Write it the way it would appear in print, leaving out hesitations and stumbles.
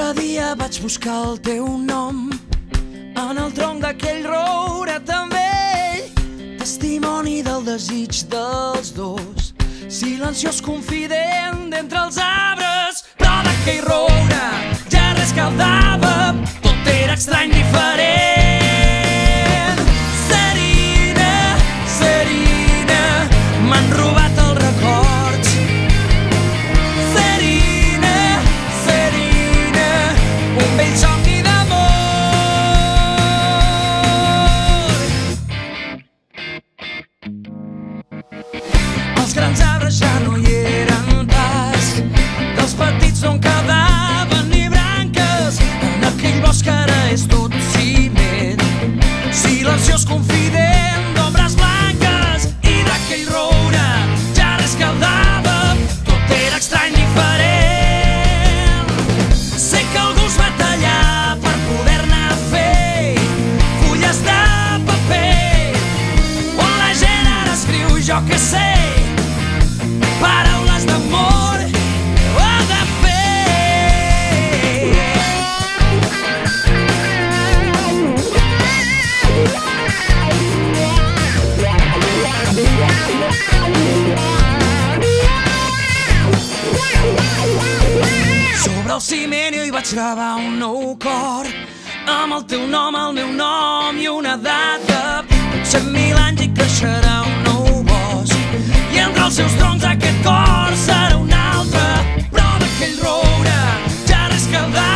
L'altre dia vaig buscar el teu nom en el tronc d'aquell roure tan vell, testimoni del desig dels dos, silenciós confident d'entre els arbres, però d'aquell roure ja res quedava, tot era estrany, diferent. Serina, Serina, m'han robat els records. Serina, Serina, un vell somni d'amor. Els grans arbres ja no hi eren pas, dels petits no en quedaven ni branques, en aquell bosc ara és tot ciment, silenciós confident d'ombres blanques, i d'aquell roure ja res quedava, tot era estrany, diferent. Sé que algú es va tallar per poder-ne fer fulles de paper, on la gent ara escriu, jo què sé, paraules d'amor o de fer. Sobre el ciment jo hi vaig gravar un nou cor, amb el teu nom, el meu nom i una data. Potser 1000 anys i creixerà un nou bosc, i entre els seus troncs aquest cor serà un altre, però d'aquell roure ja res quedarà.